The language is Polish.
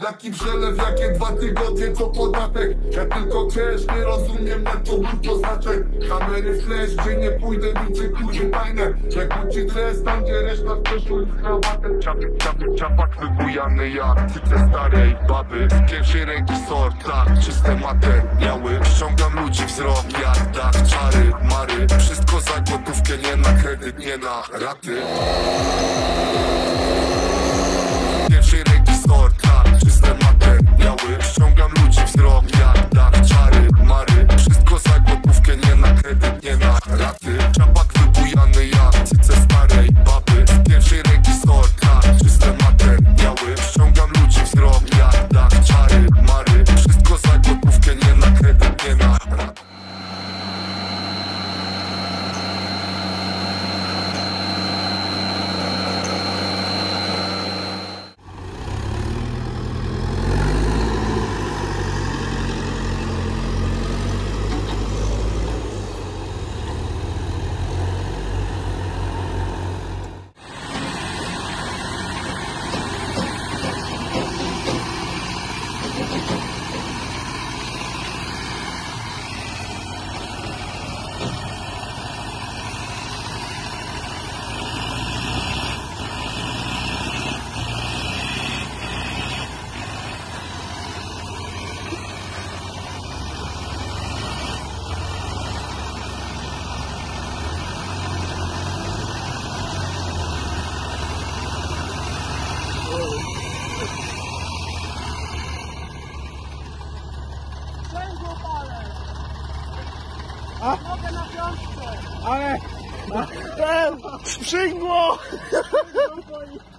Jaki przelew, jakie 2 tygodnie, co podatek. Ja tylko cash, nie rozumiem netto brutto znaczek. Kamery flash, gdzie nie pójdę, liczę kurwy tajne. Jak Gucci dress, tam gdzie reszta w koszul z krawatem. Ciapak wybujany jak cyce starej baby. Z pierwszej ręki sort, tak, czyste materiały. Ściągam ludzi wzrok jak dach, czary, mary. Wszystko za gotówkę, nie na kredyt, nie na raty. Z pierwszej ręki sort, tak, czyste materiały. Ściągam ludzi wzrok jak dach, czary, mary. Wszystko za gotówkę, nie na kredyt, nie na raty. Ciapak wybujany jak cyce starej baby. Z pierwszej ręki sort, tak, czyste materiały. Ściągam ludzi wzrok jak dach, czary, mary. Wszystko za gotówkę, nie na kredyt, nie na raty. Mogę na piątkę! Ale... Sprzęgło!